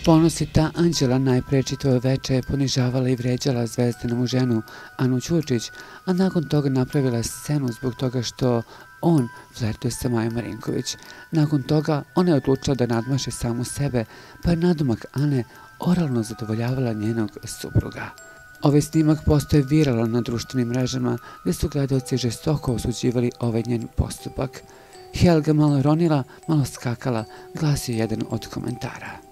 Ponosita Anđela najpre čitavo veče ponižavala i vređala Zvezdanovu ženu Anu Ćurčić, a nakon toga napravila scenu zbog toga što on flertuje sa Majom Marinković. Nakon toga ona je odlučila da nadmaši samu sebe, pa je nadomak Ane oralno zadovoljavala njenog supruga. Ovaj snimak postaje viralan na društvenim mrežama gde su gledaoci žestoko osuđivali ovaj njen postupak. Helga malo ronila, malo skakala, glasi jedan od komentara.